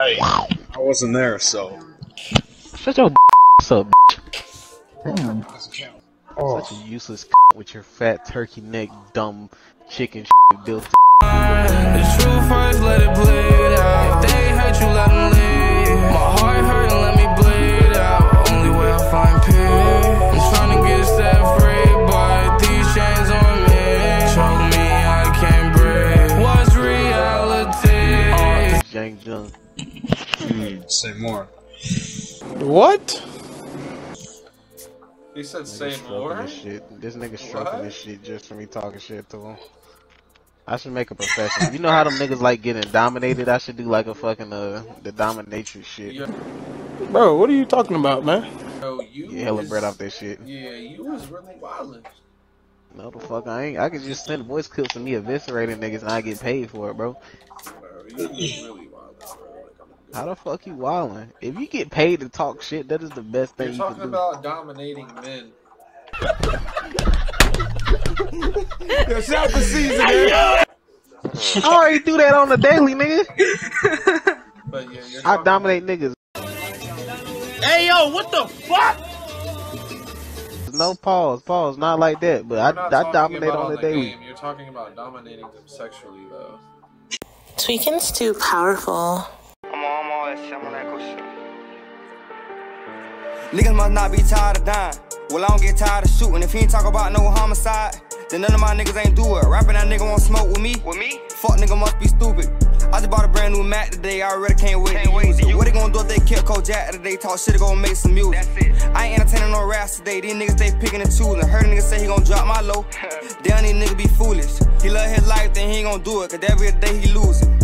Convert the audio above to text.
Hey, I wasn't there, so. Shut your up, Damn. Oh. Such a useless with your fat turkey neck, dumb chicken built. The truth first, let it bleed out. If they hurt you, let them leave. My heart hurt and let me bleed out. Only way I find peace. I'm trying to get set free, but these chains on me choke me, I can't breathe. What's reality? Jank Jung. Say more. What? He said say Nigga more? this shit. This nigga stroking this shit just for me talking shit to him. I should make a profession. You know how them niggas like getting dominated? I should do like a fucking the dominatrix shit. Yo. Bro, what are you talking about, man? Yo, you Get hella bread off that shit. Yeah, you was really wildin'. No the fuck I ain't. I could just send voice clips of me eviscerating niggas and I get paid for it, bro. Bro, you was really wildin', bro. How the fuck you wildin'? If you get paid to talk shit, that is the best thing You're you talking can do. about dominating men. Yo, shout the season, man. I already do that on the daily, nigga. But yeah, you're I dominate niggas. Hey, yo, what the fuck? No pause, not like that. But I dominate on the daily. Game. You're talking about dominating them sexually, though. Tweaking's too powerful. Niggas must not be tired of dying. Well, I don't get tired of shooting. If he ain't talk about no homicide, then none of my niggas ain't do it. Rapping that nigga won't smoke with me? With me? Fuck nigga must be stupid. I just bought a brand new Mac today. I already can't wait to use it. What they gonna do if they kill Coach Jack today? Talk shit, gonna make some music. That's it. I ain't entertaining no raps today. These niggas they picking and choosing. Heard a nigga say he gonna drop my low. Damn, these niggas be foolish. He love his life, then he ain't gonna do it. Cause every day he losing.